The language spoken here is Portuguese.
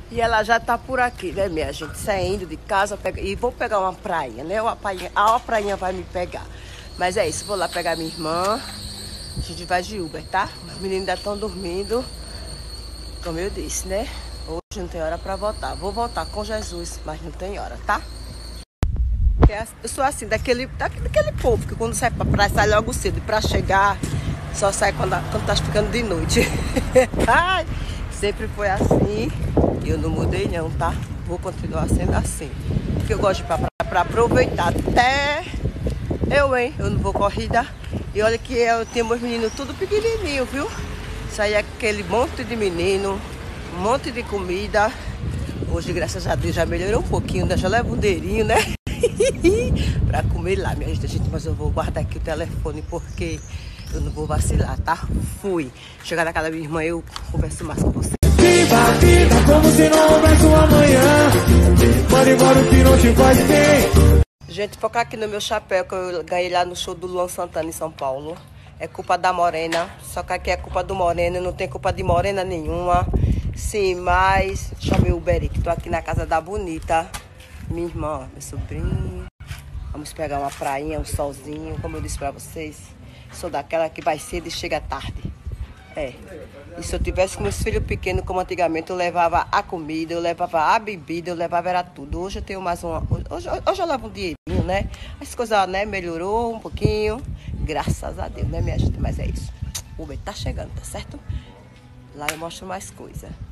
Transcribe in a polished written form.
E ela já tá por aqui, né, minha gente? Saindo de casa e vou pegar uma prainha, né? A prainha vai me pegar. Mas é isso, vou lá pegar minha irmã. A gente vai de Uber, tá? Os meninos ainda estão dormindo. Como eu disse, né? Hoje não tem hora pra voltar. Vou voltar com Jesus, mas não tem hora, tá? Eu sou assim, daquele povo que quando sai pra praia sai logo cedo. E pra chegar, só sai quando tá ficando de noite. Ai, sempre foi assim. E eu não mudei não, tá? Vou continuar sendo assim. Porque eu gosto de ir pra praia pra aproveitar até eu não vou corrida. E olha que eu tenho meus meninos tudo pequenininho, viu? Sai aquele monte de menino, um monte de comida. Hoje, graças a Deus, já melhorou um pouquinho, né? Já leva um dinheirinho, né? Pra comer lá, minha gente. Mas eu vou guardar aqui o telefone porque eu não vou vacilar, tá? Fui. Chegar na casa da minha irmã, eu converso mais com você. Viva a vida como se não houvesse um amanhã. Manda embora o que não te faz bem. Gente, focar aqui no meu chapéu que eu ganhei lá no show do Luan Santana em São Paulo. É culpa da Morena, só que aqui é culpa do Morena, não tem culpa de Morena nenhuma. Sim, mas chamei o Uber, que tô aqui na casa da Bonita, minha irmã, meu sobrinho. Vamos pegar uma prainha, um solzinho, como eu disse pra vocês. Sou daquela que vai cedo e chega tarde. É. E se eu tivesse com meus filhos pequenos, como antigamente, eu levava a comida, eu levava a bebida, eu levava era tudo. Hoje eu tenho mais uma. Hoje eu levo um dinheirinho, né? As coisas, né, melhorou um pouquinho. Graças a Deus, né, minha gente? Mas é isso. O Uber tá chegando, tá certo? Lá eu mostro mais coisa.